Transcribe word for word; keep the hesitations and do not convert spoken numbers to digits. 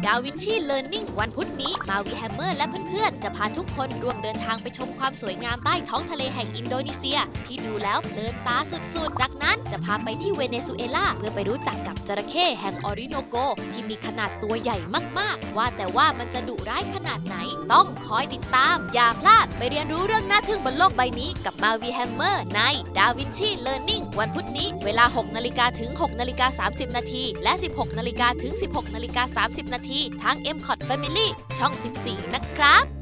ดาวินชีเลิร์นนิ่งวันพุธนี้มาวีแฮมเมอร์และเพื่อนๆจะพาทุกคนร่วมเดินทางไปชมความสวยงามใต้ท้องทะเลแห่งอินโดนีเซียที่ดูแล้วเพลินตาสุดๆจากนั้นจะพาไปที่เวเนซุเอลาเพื่อไปรู้จักกับจระเข้แห่งออริโนโกที่มีขนาดตัวใหญ่มากๆว่าแต่ว่ามันจะดุร้ายขนาดไหนต้องคอยติดตามอย่าพลาดไปเรียนรู้เรื่องน่าทึ่งบนโลกใบนี้กับมาวีแฮมเมอร์ในดาวินชีเลิร์นนิ่งวันพุธนี้เวลาหกนาฬิกาถึงหกนาฬิกาสามสิบนาทีและสิบหกนาฬิกาถึงสิบหกนาฬิกาสามสิบนาทีทาง เอ็ม คอท Family ช่องสิบสี่นะครับ